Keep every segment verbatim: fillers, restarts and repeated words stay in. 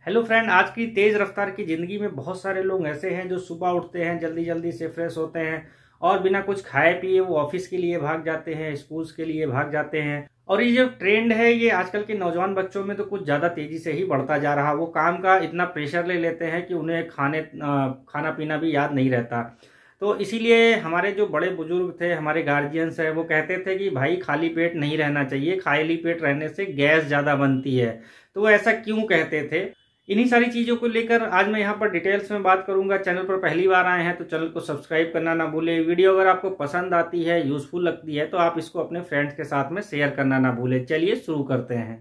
Hello friend, आज की तेज रफ्तार की जिंदगी में बहुत सारे लोग ऐसे हैं जो सुबह उठते हैं, जल्दी जल्दी से फ्रेश होते हैं और बिना कुछ खाए पिए वो ऑफिस के लिए भाग जाते हैं, स्कूल्स के लिए भाग जाते हैं। और ये जो ट्रेंड है ये आजकल के नौजवान बच्चों में तो कुछ ज्यादा तेजी से ही बढ़ता जा रहा। वो काम का इतना प्रेशर ले लेते हैं कि उन्हें खाने खाना पीना भी याद नहीं रहता। तो इसीलिए हमारे जो बड़े बुजुर्ग थे, हमारे गार्जियंस है, वो कहते थे कि भाई खाली पेट नहीं रहना चाहिए, खाली पेट रहने से गैस ज्यादा बनती है। तो वो ऐसा क्यों कहते थे, इन्हीं सारी चीजों को लेकर आज मैं यहाँ पर डिटेल्स में बात करूंगा। चैनल पर पहली बार आए हैं तो चैनल को सब्सक्राइब करना ना भूले। वीडियो अगर आपको पसंद आती है, यूजफुल लगती है तो आप इसको अपने फ्रेंड्स के साथ में शेयर करना ना भूले। चलिए शुरू करते हैं।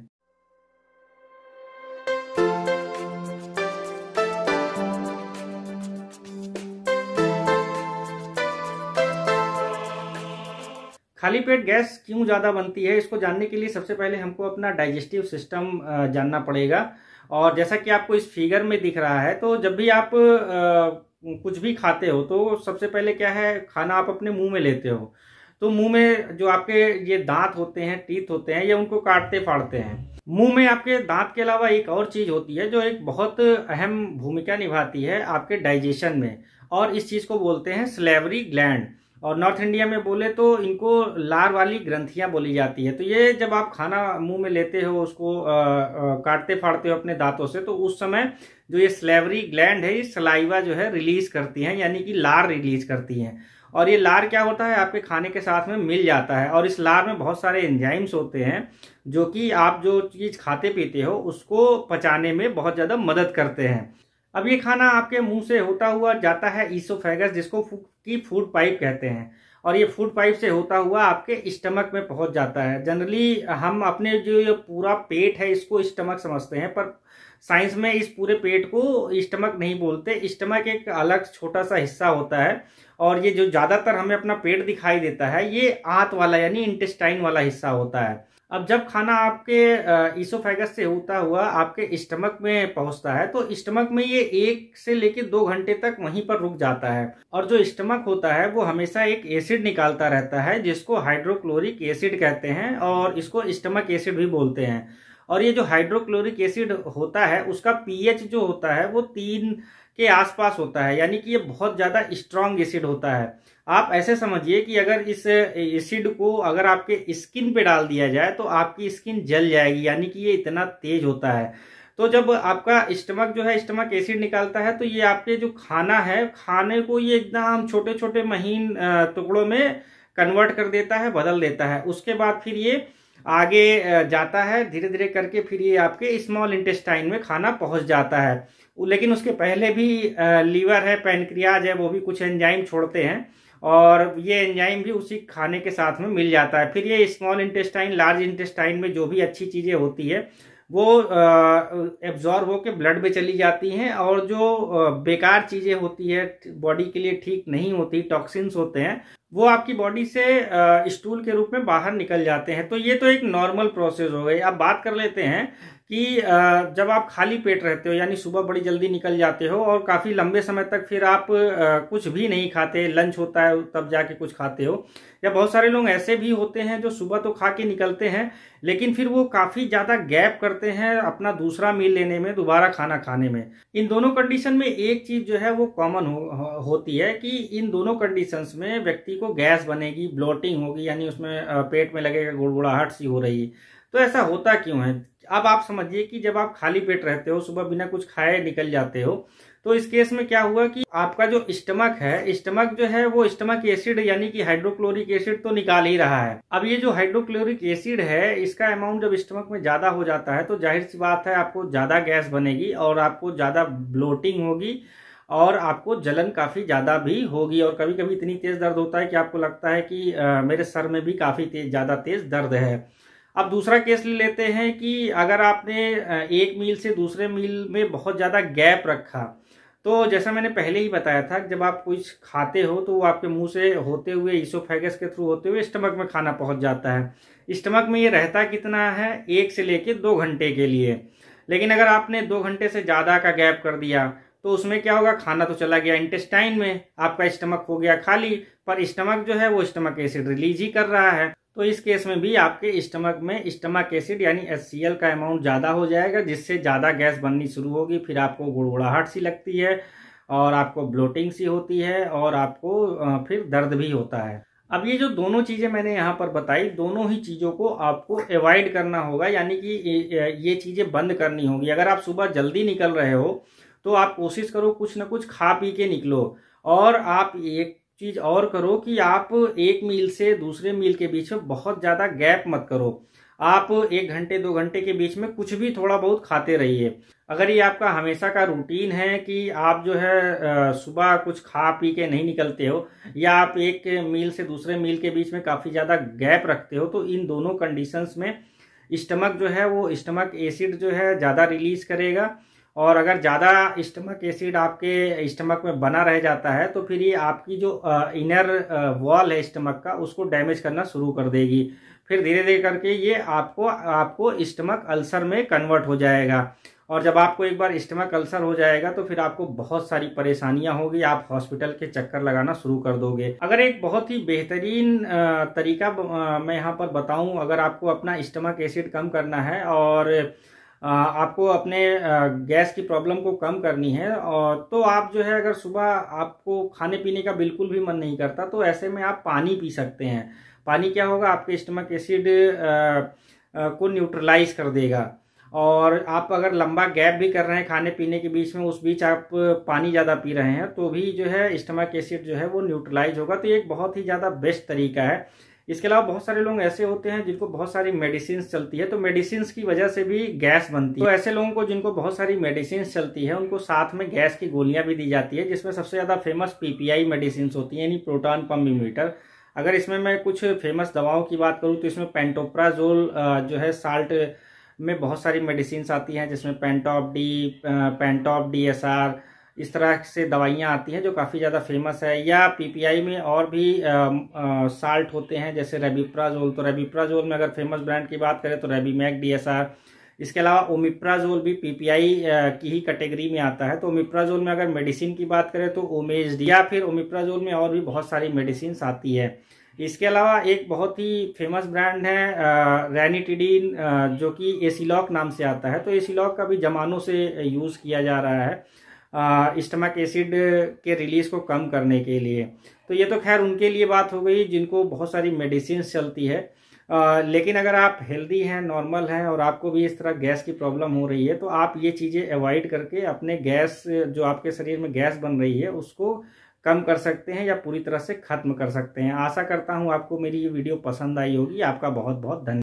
खाली पेट गैस क्यों ज्यादा बनती है, इसको जानने के लिए सबसे पहले हमको अपना डाइजेस्टिव सिस्टम जानना पड़ेगा। और जैसा कि आपको इस फिगर में दिख रहा है, तो जब भी आप आ, कुछ भी खाते हो तो सबसे पहले क्या है, खाना आप अपने मुंह में लेते हो। तो मुंह में जो आपके ये दांत होते हैं, टीथ होते हैं, ये उनको काटते फाड़ते हैं। मुंह में आपके दांत के अलावा एक और चीज होती है जो एक बहुत अहम भूमिका निभाती है आपके डाइजेशन में, और इस चीज को बोलते हैं सलेवरी ग्लैंड। और नॉर्थ इंडिया में बोले तो इनको लार वाली ग्रंथियां बोली जाती है। तो ये जब आप खाना मुंह में लेते हो, उसको आ, आ, काटते फाड़ते हो अपने दांतों से, तो उस समय जो ये सलेवरी ग्लैंड है, ये सलाइवा जो है रिलीज करती हैं, यानी कि लार रिलीज करती हैं। और ये लार क्या होता है, आपके खाने के साथ में मिल जाता है। और इस लार में बहुत सारे एंजाइम्स होते हैं जो कि आप जो चीज खाते पीते हो उसको पचाने में बहुत ज्यादा मदद करते हैं। अब ये खाना आपके मुंह से होता हुआ जाता है ईसोफेगस, जिसको की फूड पाइप कहते हैं। और ये फूड पाइप से होता हुआ आपके स्टमक में पहुंच जाता है। जनरली हम अपने जो ये पूरा पेट है इसको स्टमक समझते हैं, पर साइंस में इस पूरे पेट को स्टमक नहीं बोलते। स्टमक एक अलग छोटा सा हिस्सा होता है, और ये जो ज्यादातर हमें अपना पेट दिखाई देता है ये आंत वाला यानी इंटेस्टाइन वाला हिस्सा होता है। अब जब खाना आपके ईसोफेगस से होता हुआ आपके स्टमक में पहुंचता है, तो स्टमक में ये एक से लेकर दो घंटे तक वहीं पर रुक जाता है। और जो स्टमक होता है वो हमेशा एक एसिड निकालता रहता है जिसको हाइड्रोक्लोरिक एसिड कहते हैं, और इसको स्टमक एसिड भी बोलते हैं। और ये जो हाइड्रोक्लोरिक एसिड होता है उसका पीएच जो होता है वो तीन के आसपास होता है, यानी कि ये बहुत ज्यादा स्ट्रॉन्ग एसिड होता है। आप ऐसे समझिए कि अगर इस एसिड को अगर आपके स्किन पे डाल दिया जाए तो आपकी स्किन जल जाएगी, यानी कि ये इतना तेज होता है। तो जब आपका स्टमक जो है स्टमक एसिड निकालता है, तो ये आपके जो खाना है, खाने को ये एकदम छोटे छोटे महीन टुकड़ों में कन्वर्ट कर देता है, बदल देता है। उसके बाद फिर ये आगे जाता है धीरे धीरे करके, फिर ये आपके स्मॉल इंटेस्टाइन में खाना पहुंच जाता है। लेकिन उसके पहले भी लीवर है, पैनक्रियाज है, वो भी कुछ एंजाइम छोड़ते हैं, और ये एंजाइम भी उसी खाने के साथ में मिल जाता है। फिर ये स्मॉल इंटेस्टाइन, लार्ज इंटेस्टाइन में जो भी अच्छी चीजें होती है वो एब्जॉर्ब होके ब्लड में चली जाती हैं, और जो बेकार चीजें होती है, बॉडी के लिए ठीक नहीं होती, टॉक्सिन्स होते हैं, वो आपकी बॉडी से स्टूल के रूप में बाहर निकल जाते हैं। तो ये तो एक नॉर्मल प्रोसेस हो गई। अब बात कर लेते हैं कि जब आप खाली पेट रहते हो, यानी सुबह बड़ी जल्दी निकल जाते हो और काफी लंबे समय तक फिर आप कुछ भी नहीं खाते, लंच होता है तब जाके कुछ खाते हो। या बहुत सारे लोग ऐसे भी होते हैं जो सुबह तो खा के निकलते हैं, लेकिन फिर वो काफी ज्यादा गैप करते हैं अपना दूसरा मील लेने में, दोबारा खाना खाने में। इन दोनों कंडीशन में एक चीज जो है वो कॉमन हो, होती है कि इन दोनों कंडीशंस में व्यक्ति को गैस बनेगी, ब्लोटिंग होगी, यानी उसमें पेट में लगेगा, गुड़गुड़ाहट सी हो रही है। तो ऐसा होता क्यों है? अब आप समझिए कि जब आप खाली पेट रहते हो, सुबह बिना कुछ खाए निकल जाते हो, तो इस केस में क्या हुआ कि आपका जो स्टमक है, स्टमक जो है वो स्टमक एसिड यानी कि हाइड्रोक्लोरिक एसिड तो निकाल ही रहा है। अब ये जो हाइड्रोक्लोरिक एसिड है, इसका अमाउंट जब स्टमक में ज्यादा हो जाता है तो जाहिर सी बात है आपको ज्यादा गैस बनेगी, और आपको ज्यादा ब्लोटिंग होगी, और आपको जलन काफी ज्यादा भी होगी। और कभी कभी इतनी तेज दर्द होता है कि आपको लगता है कि आ, मेरे सर में भी काफी तेज ज्यादा तेज दर्द है। अब दूसरा केस ले लेते हैं कि अगर आपने एक मील से दूसरे मील में बहुत ज्यादा गैप रखा, तो जैसा मैंने पहले ही बताया था, जब आप कुछ खाते हो तो वो आपके मुंह से होते हुए ईसोफेगस के थ्रू होते हुए स्टमक में खाना पहुंच जाता है। स्टमक में ये रहता कितना है, एक से लेके दो घंटे के लिए। लेकिन अगर आपने दो घंटे से ज्यादा का गैप कर दिया तो उसमें क्या होगा, खाना तो चला गया इंटेस्टाइन में, आपका स्टमक हो गया खाली, पर स्टमक जो है वो स्टमक एसिड रिलीज ही कर रहा है। तो इस केस में भी आपके स्टमक में स्टमक एसिड यानी एच सी एल का अमाउंट ज़्यादा हो जाएगा, जिससे ज़्यादा गैस बननी शुरू होगी। फिर आपको गुड़गुड़ाहट सी लगती है और आपको ब्लोटिंग सी होती है और आपको फिर दर्द भी होता है। अब ये जो दोनों चीज़ें मैंने यहाँ पर बताई, दोनों ही चीज़ों को आपको अवॉइड करना होगा, यानी कि ये चीज़ें बंद करनी होगी। अगर आप सुबह जल्दी निकल रहे हो तो आप कोशिश करो कुछ ना कुछ खा पी के निकलो। और आप एक चीज़ और करो कि आप एक मील से दूसरे मील के बीच में बहुत ज़्यादा गैप मत करो। आप एक घंटे दो घंटे के बीच में कुछ भी थोड़ा बहुत खाते रहिए। अगर ये आपका हमेशा का रूटीन है कि आप जो है सुबह कुछ खा पी के नहीं निकलते हो, या आप एक मील से दूसरे मील के बीच में काफ़ी ज़्यादा गैप रखते हो, तो इन दोनों कंडीशंस में स्टमक जो है वो स्टमक एसिड जो है ज़्यादा रिलीज करेगा। और अगर ज़्यादा स्टमक एसिड आपके स्टमक में बना रह जाता है तो फिर ये आपकी जो इनर वॉल है स्टमक का, उसको डैमेज करना शुरू कर देगी। फिर धीरे धीरे करके ये आपको आपको स्टमक अल्सर में कन्वर्ट हो जाएगा। और जब आपको एक बार स्टमक अल्सर हो जाएगा तो फिर आपको बहुत सारी परेशानियां होगी, आप हॉस्पिटल के चक्कर लगाना शुरू कर दोगे। अगर एक बहुत ही बेहतरीन तरीका मैं यहाँ पर बताऊं, अगर आपको अपना स्टमक एसिड कम करना है और आपको अपने गैस की प्रॉब्लम को कम करनी है, और तो आप जो है अगर सुबह आपको खाने पीने का बिल्कुल भी मन नहीं करता तो ऐसे में आप पानी पी सकते हैं। पानी क्या होगा, आपके स्टमक एसिड को न्यूट्रलाइज कर देगा। और आप अगर लंबा गैप भी कर रहे हैं खाने पीने के बीच में, उस बीच आप पानी ज़्यादा पी रहे हैं, तो भी जो है स्टमक एसिड जो है वो न्यूट्रलाइज होगा। तो ये एक बहुत ही ज़्यादा बेस्ट तरीका है। इसके अलावा बहुत सारे लोग ऐसे होते हैं जिनको बहुत सारी मेडिसिन चलती है, तो मेडिसिन की वजह से भी गैस बनती है। तो ऐसे लोगों को जिनको बहुत सारी मेडिसिन चलती है, उनको साथ में गैस की गोलियां भी दी जाती है, जिसमें सबसे ज़्यादा famous P P I medicine होती है, यानी प्रोटॉन पंप इन्हिबिटर। अगर इसमें मैं कुछ फेमस दवाओं की बात करूँ तो इसमें पेंटोप्राजोल जो है, साल्ट में बहुत सारी मेडिसिन आती हैं, जिसमें Pantop D, Pantop D S R, इस तरह से दवाइयाँ आती हैं जो काफ़ी ज़्यादा फेमस है। या पी पी आई में और भी साल्ट होते हैं, जैसे रेबिप्राजोल। तो रेबिप्राजोल में अगर फेमस ब्रांड की बात करें तो रेबीमैक डी एस आर। इसके अलावा ओमिप्राजोल भी पी पी आई की ही कैटेगरी में आता है। तो ओमिप्राजोल में अगर मेडिसिन की बात करें तो ओमेज डी, या फिर ओमिप्राजोल में और भी बहुत सारी मेडिसिन आती है। इसके अलावा एक बहुत ही फेमस ब्रांड है रैनिटिडीन, जो कि एसिलॉक नाम से आता है। तो एसिलॉक का भी जमानों से यूज़ किया जा रहा है स्टमक एसिड के रिलीज को कम करने के लिए। तो ये तो खैर उनके लिए बात हो गई जिनको बहुत सारी मेडिसिन चलती है। आ, लेकिन अगर आप हेल्दी हैं, नॉर्मल हैं और आपको भी इस तरह गैस की प्रॉब्लम हो रही है, तो आप ये चीज़ें अवॉइड करके अपने गैस, जो आपके शरीर में गैस बन रही है, उसको कम कर सकते हैं या पूरी तरह से खत्म कर सकते हैं। आशा करता हूँ आपको मेरी ये वीडियो पसंद आई होगी। आपका बहुत बहुत धन्यवाद।